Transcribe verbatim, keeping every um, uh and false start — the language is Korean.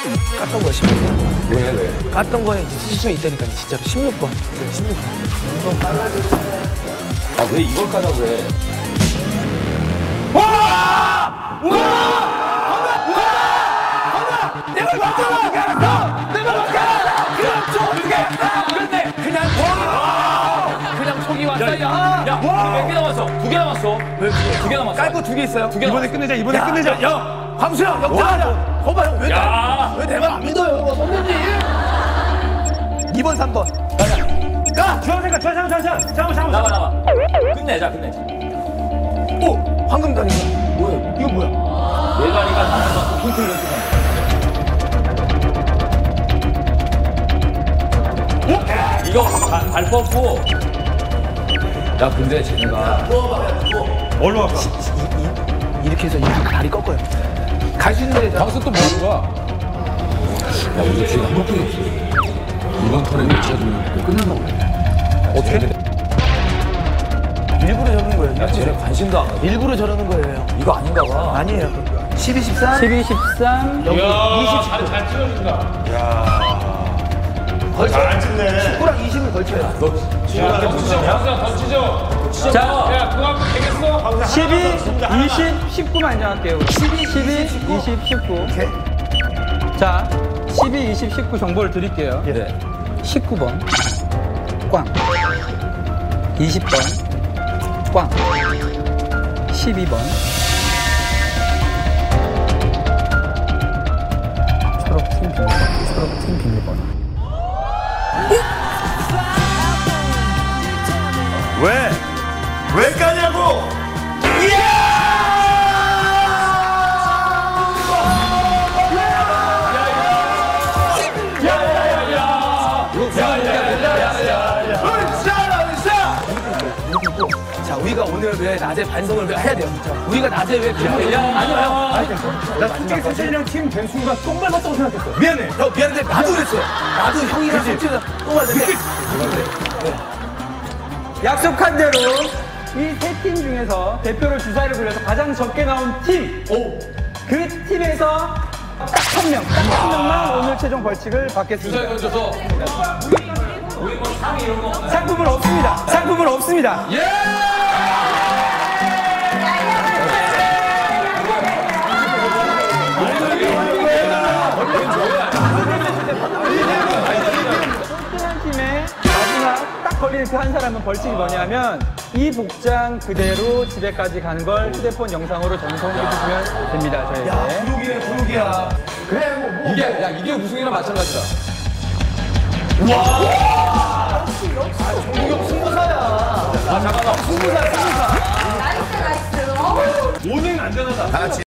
깠던 거야, 십육 번. 왜, 왜? 깠던 거에 수수에 있다니까, 진짜로. 십육 번. 십육 번. 아, 왜 이걸 까다고 해? 와! 와! 내가 맞잖아! 내가 맞잖아! 그럼 저 어떻게 했어? 근데 그냥 와! 그냥 속이 왔어. 야, 야, 몇 개 남았어? 두 개 남았어. 왜 두 개 남았어? 깔고 두 개 있어요. 두 개 이번에 남았어. 끝내자, 이번에 야, 끝내자. 야, 야, 광수형 역전하자. 거봐 형, 왜, 야. 왜 내 말 안 믿어요? 선배님. 이 번, 삼 번. 가! 주황색깔, 주황색, 주황색. 잠깐만, 잠깐만. 나와, 나와. 끝내자, 끝내자. 오! 황금다리가. 뭐야? 이거 뭐야? 메가리가 나와서 힌트를 줬어. 이거 발, 발 뻗고. 야, 근데 쟤네가. 뭘로 할까? 이렇게 해서 이렇게 다리 꺾어요. 갈 수 있는 데다. 방수 또 뭐 하는 거야? 야, 우리 지금 한 번뿐이 없어. 이번 턴에 못 찾으면 끝난다고 그래. 어떻게 돼? 일부러 저러는 거예요. 야, 쟤네 관심도 안 가고. 일부러 저러는 거예요. 이거 아닌가 봐. 아니에요. 십이, 십삼. 십이, 십삼. 여기 이십, 잘, 잘 찍어준다. 걸쳐. 잘 찍네. 십구랑 이십을 걸쳐요. 너 지금 던지죠? 양수야, 던지죠? 자, 야, 그거 하면 되겠어? 십이, 이십, 십구만 정할게요. 십이, 이십, 십구. 오케이. 자, 십이, 이십, 십구 정보를 드릴게요. 네. 십구 번 꽝, 이십 번 꽝, 십이 번 초록팀 비밀번호, 초록팀 비밀번호. 왜? 왜 까냐고? 자, 우리가 오늘 왜 낮에 반성을 왜 해야 돼요? 자, 우리가 낮에 왜 그렇게 야, 아니요. 아니, 나 솔직히 세찬이랑 팀 된 순간 똥 밟았다고 생각했어. 미안해. 형 미안한데 나도 그랬어요. 나도 형이랑 솔직히 또 왔는데. 약속한 대로 이 세 팀 중에서 대표를 주사위를 굴려서 가장 적게 나온 팀, 그 팀에서 딱 한 명, 딱 한 명만 오늘 최종 벌칙을 받겠습니다. 던져서. 우리 뭐 상이 이런 거 없나요? 상품은 없습니다. 상품은 없습니다. 꼴등한 팀의 마지막 딱 걸리는 그 한 사람은 벌칙이 뭐냐면 이 복장 그대로 집에까지 가는 걸 휴대폰 영상으로 전송해 주시면 됩니다. 저희에게. 부록이네, 부록이야. 그래, 뭐, 뭐. 이게, 야, 이게 우승이랑 마찬가지다. 정국이 승부사야. 아, 잠깐만. 승부사야, 승부사. 나이스 나이스. 어우. 오는 안전하다.